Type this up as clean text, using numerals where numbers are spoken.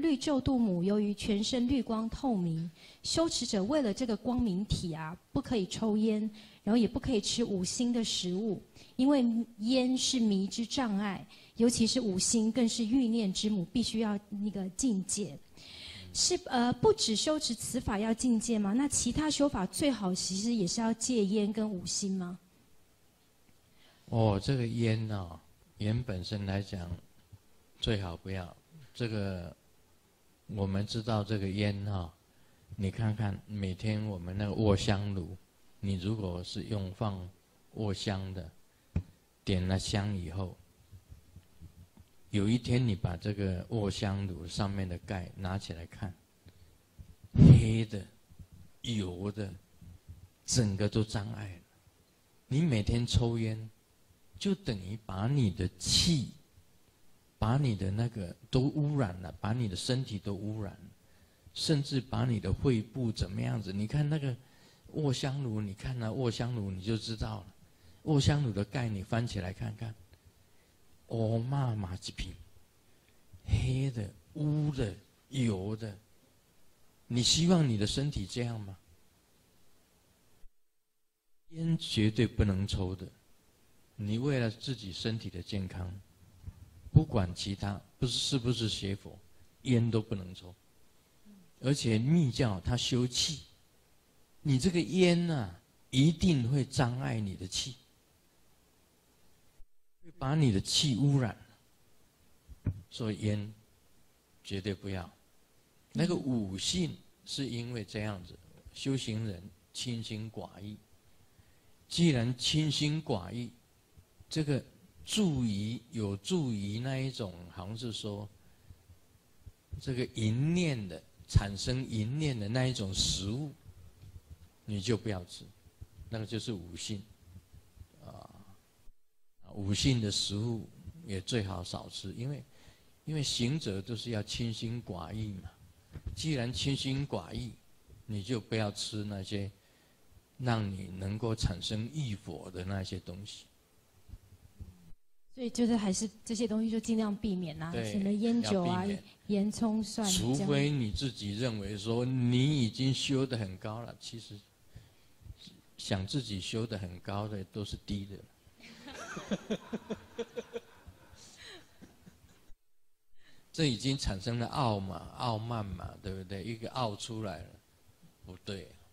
绿皱度母由于全身绿光透明，修持者为了这个光明体啊，不可以抽烟，然后也不可以吃五辛的食物，因为烟是迷之障碍，尤其是五辛更是欲念之母，必须要那个境界。是不只修持此法要境界吗？那其他修法最好其实也是要戒烟跟五辛吗？ 哦，这个烟哦，烟本身来讲，最好不要。这个我们知道这个烟哈，你看看每天我们那个卧香炉，你如果是用放卧香的，点了香以后，有一天你把这个卧香炉上面的盖拿起来看，黑的、油的，整个都障碍了。你每天抽烟，就等于把你的气，把你的那个都污染了，把你的身体都污染了，甚至把你的肺部怎么样子？你看那个卧香炉，你看那卧香炉你就知道了。卧香炉的盖你翻起来看看，哦嘛一片，黑的、污的、油的，你希望你的身体这样吗？烟绝对不能抽的。你为了自己身体的健康，不管其他，是不是邪佛，烟都不能抽。而且密教它修气，你这个烟啊，一定会障碍你的气，会把你的气污染。所以烟绝对不要。那个五性是因为这样子，修行人清心寡欲。既然清心寡欲，这个有助于那一种，好像是说，这个淫念的产生淫念的那一种食物，你就不要吃，那个就是五性，五性的食物也最好少吃，因为行者都是要清心寡欲嘛。既然清心寡欲，你就不要吃那些让你能够产生欲火的那些东西。 所以就是还是这些东西就尽量避免啊，什么烟酒啊、盐葱蒜。 除非你自己认为说你已经修得很高了，其实想自己修得很高的都是低的。这已经产生了傲慢嘛，对不对？一个傲出来了，不对。